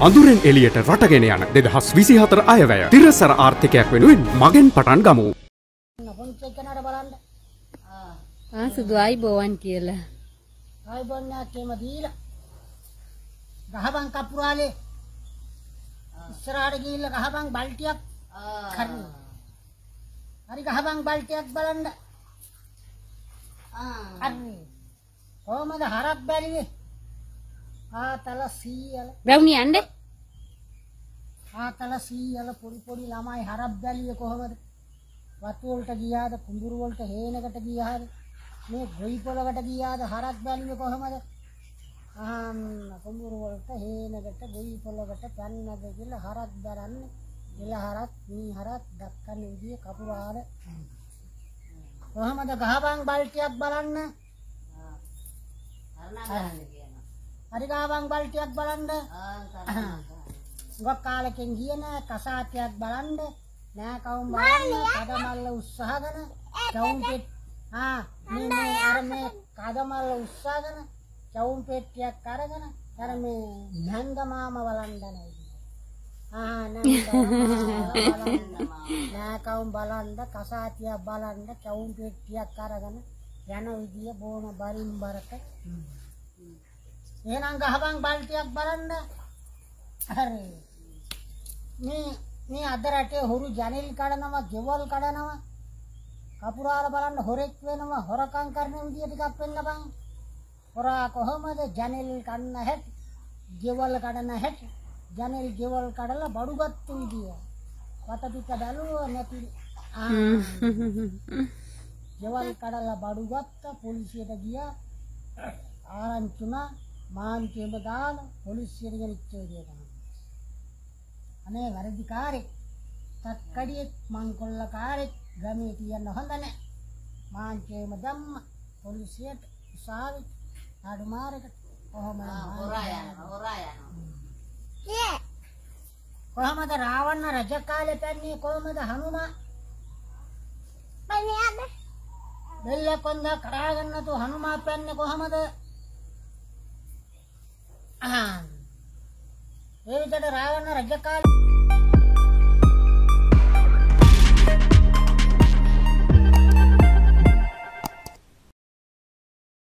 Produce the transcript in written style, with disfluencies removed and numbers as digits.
අඳුරෙන් එළියට රටගෙන යන 2024 අයවැය තිරසර ආර්ථිකයක් වෙනුවෙන් මගෙන් පටන් ගමු. සුදු අයිබෝවන් කියලා. අයිබෝන් නැකේම දීලා. ගහබන් කපුරාලේ. ඉස්සරහට ගිහිල්ලා ගහබන් බල්ටියක් කරන්න. හරි ගහබන් බල්ටියක් බලන්න. හරි. කොහමද හරක් බැරිනේ? ආතල සීයල. බැවුනි යන්නේ? ආතල සීයල පොඩි ළමයි හරක් බැලියේ කොහමද? වතු වලට ගියාද කුඹුරු වලට හේනකට ගියාද මේ ගොයි පොලකට ගියාද හරක් බැලියේ කොහමද? කුඹුරු වලට හේනකට ගොයි පොලකට පැන්නද කියලා හරක් දරන්නේ. එළ හරක් මේ හරක් දක්කන විදිය කපුරාල. කොහමද ගහබන් බල්ටියක් බලන්න? හරි ගහබන් බල්ටියක් බලන්න. ගොක් කාලෙකින් ගියේ නෑ කසාතියක් බලන්න. නෑ කවුම් බලන්න කඩමල්ල උස්සහගෙන චවුම් පෙට් මේ අර මේ කඩමල්ල උස්සහගෙන චවුම් පෙට්ටියක් අරගෙන අර මේ නංගමාම බලන්න නෑ කවුම් බලන්න කසාතියක් බලන්න චවුම් පෙට්ටියක් අරගෙන යන විදිය බොන බරින් බරක එහෙනම් ගහබන් බල්ටියක් බලන්න. හරි මේ අද රටේ හොරු ජනෙල් කඩනවා, ගෙවල් කඩනවා. කපුරාල බලන්න හොරෙක් වෙනවා, හොරකම් කරන විදිය ටිකක් වෙන්න බං. හොරා කොහමද ජනෙල් කන්න හැටි, ගෙවල් කඩන හැටි, ජනෙල් ගෙවල් කඩලා බඩු ගත්තු විදිය. වට පිට බැලුවා නැති ගෙවල් කඩලා බඩු ගත්තා, පොලිසියට ගියා. ආරංචිුණා මාන්තියෙම දාලා පොලිසියට ගෙනිච්ච විදිය තමයි. අනේ වැරදිකාරෙක්, තක්කඩියෙක්, මංකොල්ලකාරෙක් ගමේ තියන්න හොඳ නැහැ. මාන්තියෙම දැම්ම පොලිසියට උසාවි ආඩු මාරකට කොහොමද හොරා යනවා. කොහමද රාවණ රජ කාලේ පැන්නේ කොහමද හනුමා? බෙල්ල කොන්ද කරාගන්න තු හනුමා පැන්නේ කොහමද? ඒ විදිහට රාවණ රජ කාලේ